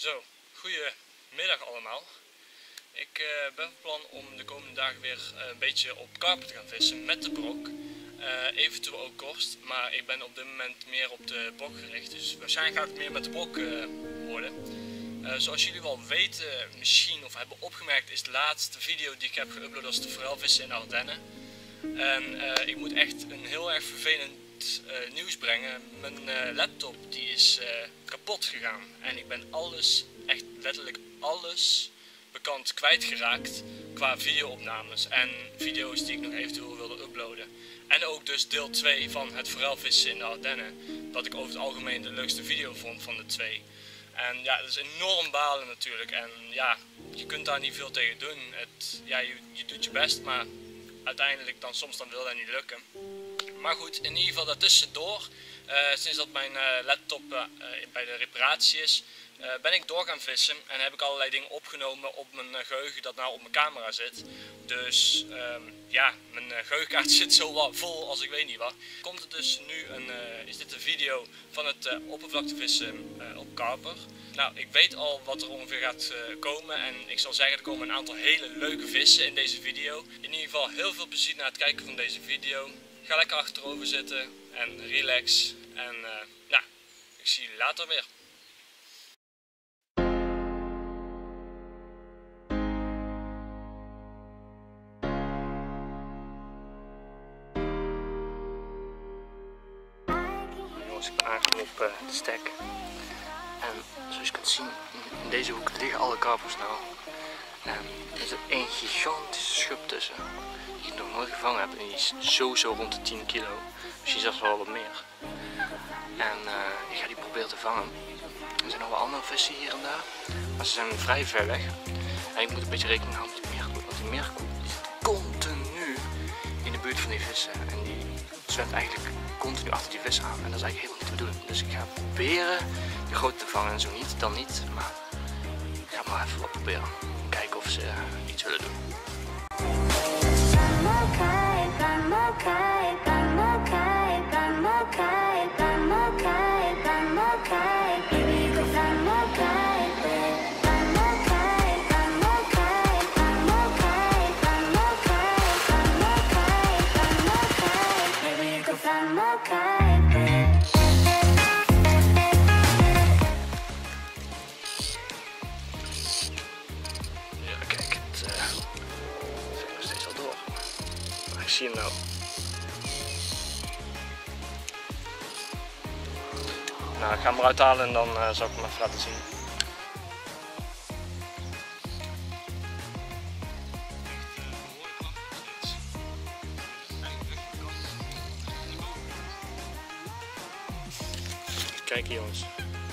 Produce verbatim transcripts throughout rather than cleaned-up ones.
Zo, goedemiddag allemaal. Ik uh, ben van plan om de komende dagen weer uh, een beetje op karper te gaan vissen met de brok. Uh, eventueel ook korst, maar ik ben op dit moment meer op de brok gericht. Dus waarschijnlijk gaat het meer met de brok uh, worden. Uh, zoals jullie wel weten, misschien of hebben opgemerkt, is de laatste video die ik heb geüpload als de forelvissen in Ardennen. En uh, ik moet echt een heel erg vervelend uh, nieuws brengen. Mijn uh, laptop die is uh, kapot gegaan en ik ben alles, echt letterlijk alles bekend kwijtgeraakt qua videoopnames en video's die ik nog eventueel wilde uploaden. En ook dus deel twee van het forelvissen in de Ardennen, dat ik over het algemeen de leukste video vond van de twee. En ja, dat is enorm balen natuurlijk en ja, je kunt daar niet veel tegen doen. Het, ja, je, je doet je best, maar uiteindelijk dan soms dan wil dat niet lukken. Maar goed, in ieder geval daartussendoor, uh, sinds dat mijn uh, laptop uh, bij de reparatie is, uh, ben ik door gaan vissen en heb ik allerlei dingen opgenomen op mijn uh, geheugen dat nou op mijn camera zit. Dus um, ja, mijn uh, geheugenkaart zit zo wat vol als ik weet niet wat. Komt er dus nu een, uh, is dit een video van het uh, oppervlaktevissen uh, op karper. Nou, ik weet al wat er ongeveer gaat uh, komen en ik zal zeggen er komen een aantal hele leuke vissen in deze video. In ieder geval heel veel plezier na het kijken van deze video. Ga lekker achterover zitten en relax en uh, nou, ik zie jullie later weer. Jongens, ik ben aangekomen op uh, de stek en zoals je kunt zien, in deze hoek liggen alle karpers nou. En er zit één gigantische schub tussen, die ik nog nooit gevangen heb en die is sowieso rond de tien kilo, misschien zelfs wel wat meer. En uh, ik ga die proberen te vangen. Er zijn nog wel andere vissen hier en daar, maar ze zijn vrij ver weg. En ik moet een beetje rekening houden met die meerkoe, want die meerkoe die zit continu in de buurt van die vissen. En die zwemt eigenlijk continu achter die vissen aan en dat is eigenlijk helemaal niet de bedoeling. Dus ik ga proberen de grote te vangen en zo niet, dan niet, maar ik ga maar even wat proberen. Kijken of ze uh, iets willen doen. Ik zie hem nou. Nou, ik ga hem eruit halen en dan uh, zal ik hem even laten zien. Kijk hier jongens.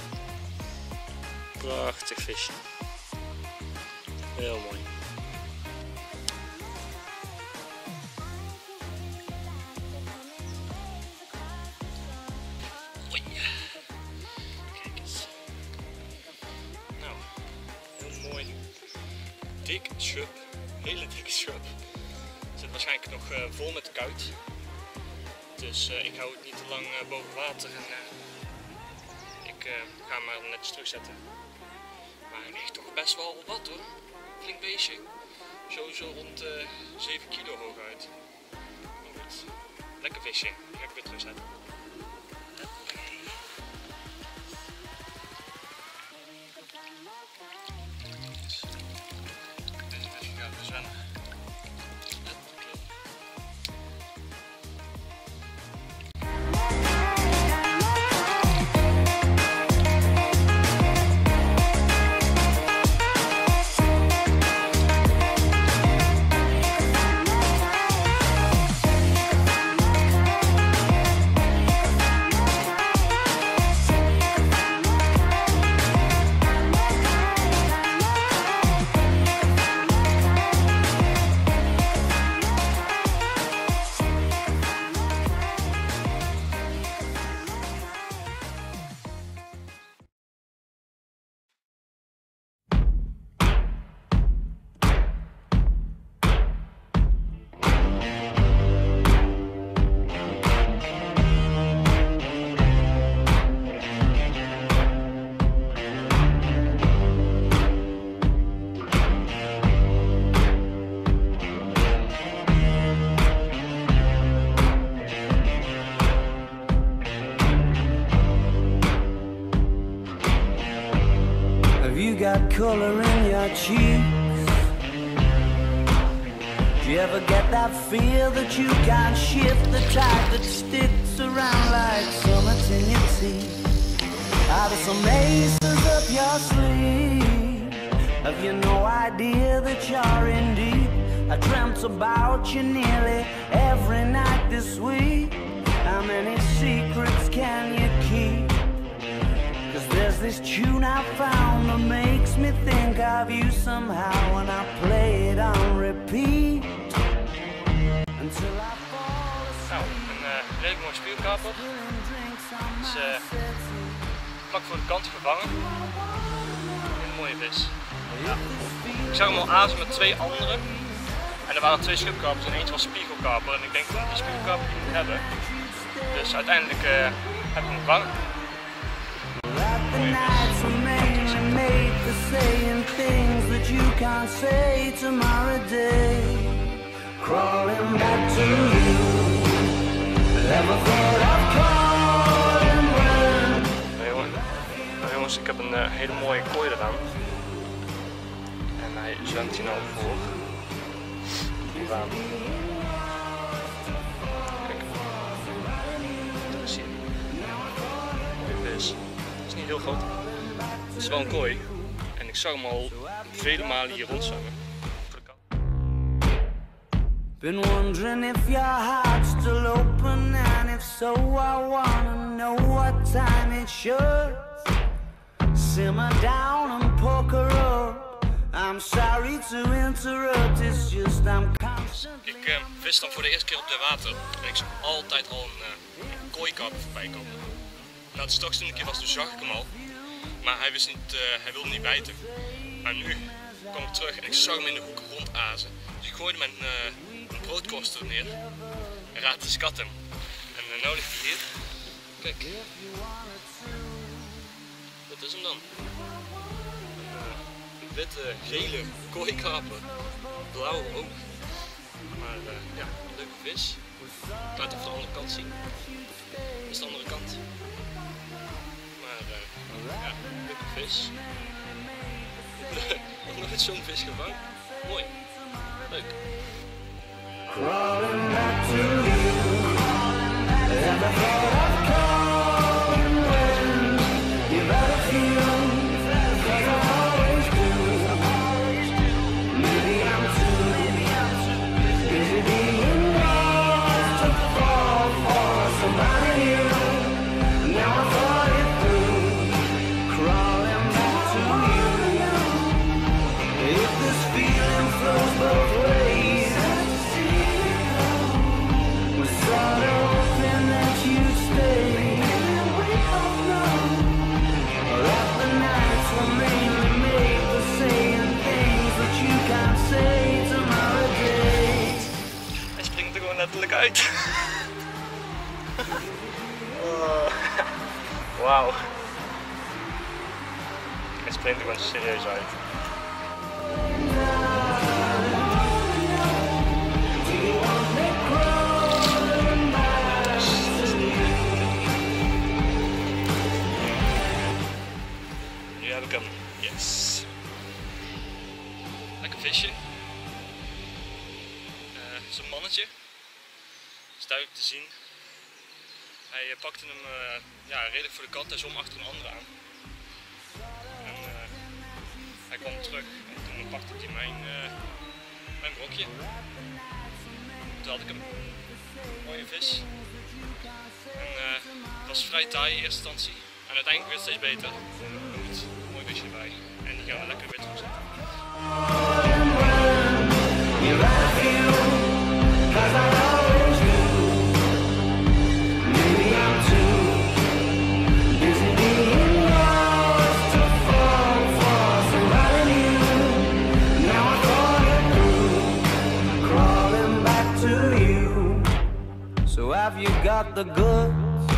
Prachtig visje. Heel mooi. Dik schub, hele dikke schub. Het zit waarschijnlijk nog uh, vol met kuit. Dus uh, ik hou het niet te lang uh, boven water en uh, ik uh, ga hem maar netjes terugzetten. Maar hij weegt toch best wel wat hoor. Flink beestje. Sowieso rond uh, zeven kilo hooguit. Maar goed, lekker visje. Die ga ik weer terugzetten. got color in your cheeks? Do you ever get that feel that you can't shift, the type that sticks around like summits in your teeth? Are there some aces up your sleeve? Have you no idea that you're in deep? I dreamt about you nearly every night this week. How many secrets can you keep? Cause there's this tune I found that makes me think of you somehow, and I play it on repeat until I fall asleep. Nou, een uh, redelijk mooi spiegelkaper. Het is uh, vlak voor de kant gevangen. Een mooie vis. Ja. Ik zag hem al azen met twee anderen. En er waren twee schubkarpers en eentje was spiegelkarper. En ik denk dat ik die spiegelkarper die moet hebben. Dus uiteindelijk uh, heb ik hem gevangen. Mooie nou jongens, ik heb een uh, hele mooie kooi eraan. En hij zwemt hier nou voor. Aan. Kijk, daar zie je. Mooie vis. Het is niet heel groot. Het is wel een kooi. En ik zag hem al vele malen hier rondzwemmen. Been wondering if your heart's still open, and if so, I wanna know what time it should. Simmer down and poker up. I'm sorry to interrupt, it's just I'm constantly... Ik uh, vis dan voor de eerste keer op het water en ik zag altijd al een, uh, een kooikarper voorbij komen. Nou, de straks toen een keer was, toen zag ik hem al, maar hij, wist niet, uh, hij wilde niet bijten. Maar nu kwam ik terug en ik zag hem in de hoek rondazen. Dus ik gooide mijn uh, broodkorst er neer en raad de skat hem. En uh, nou ligt hij hier. Kijk. Dat is hem dan. Witte, gele kooikarper, blauw ook. Maar uh, ja, een leuke vis. Ik laat het op de andere kant zien. Dat is de andere kant. Maar uh, ja, een leuke vis. Nog nooit zo'n vis gevangen. Mooi. Leuk. Letterlijk uit. Oh. Wauw. Hij springt er gewoon serieus uit. Nu heb ik hem. Yes. Lekker visje. Uh, het is een mannetje. Dat is duidelijk te zien. Hij uh, pakte hem uh, ja, redelijk voor de kant en zwom achter een andere aan. En, uh, hij kwam terug en toen pakte hij mijn, uh, mijn brokje. Toen had ik hem. Mooie vis. En uh, het was vrij taai in eerste instantie. En uiteindelijk werd het steeds beter. Goed, mooi visje erbij. En die gaan we lekker weer terugzetten. Have you got the goods?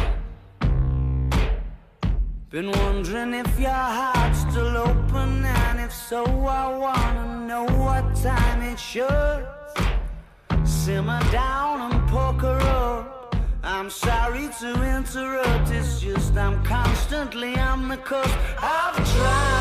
Been wondering if your heart's still open, and if so, I wanna know what time it should. Simmer down and poker up. I'm sorry to interrupt, it's just I'm constantly on the cusp of trying.